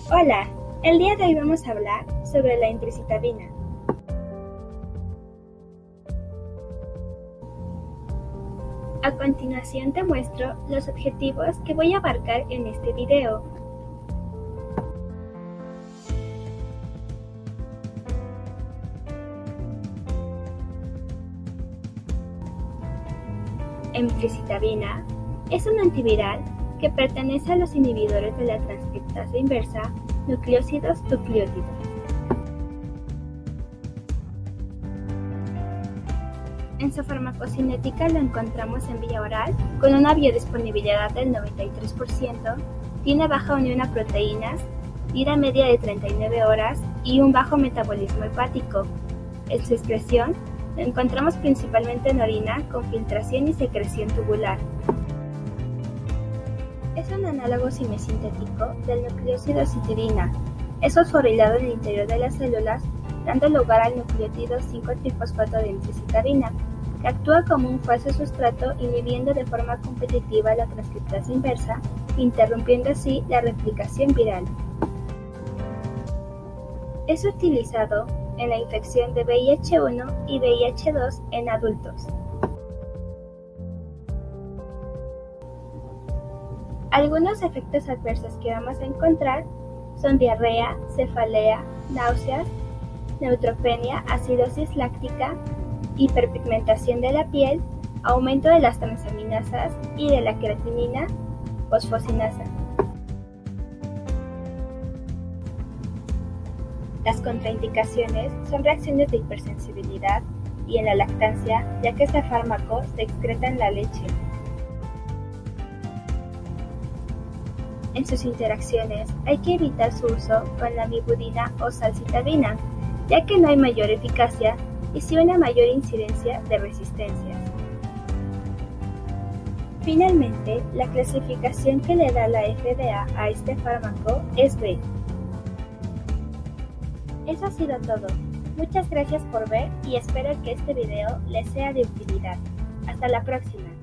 Hola, el día de hoy vamos a hablar sobre la emtricitabina. A continuación te muestro los objetivos que voy a abarcar en este video. Emtricitabina es un antiviral que pertenece a los inhibidores de la transcriptasa inversa nucleósidos-nucleótidos. En su farmacocinética lo encontramos en vía oral con una biodisponibilidad del 93%, tiene baja unión a proteínas, vida media de 39 horas y un bajo metabolismo hepático. En su excreción lo encontramos principalmente en orina con filtración y secreción tubular. Es un análogo semisintético del nucleósido citirina. Es fosforilado en el interior de las células, dando lugar al nucleótido 5-trifosfato de emtricitabina, que actúa como un falso sustrato inhibiendo de forma competitiva la transcriptasa inversa, interrumpiendo así la replicación viral. Es utilizado en la infección de VIH-1 y VIH-2 en adultos. Algunos efectos adversos que vamos a encontrar son diarrea, cefalea, náuseas, neutropenia, acidosis láctica, hiperpigmentación de la piel, aumento de las transaminasas y de la creatinina fosfocinasa. Las contraindicaciones son reacciones de hipersensibilidad y en la lactancia, ya que este fármaco se excreta en la leche. En sus interacciones hay que evitar su uso con la amibudina o salcitabina, ya que no hay mayor eficacia y sí una mayor incidencia de resistencias. Finalmente, la clasificación que le da la FDA a este fármaco es B. Eso ha sido todo. Muchas gracias por ver y espero que este video les sea de utilidad. Hasta la próxima.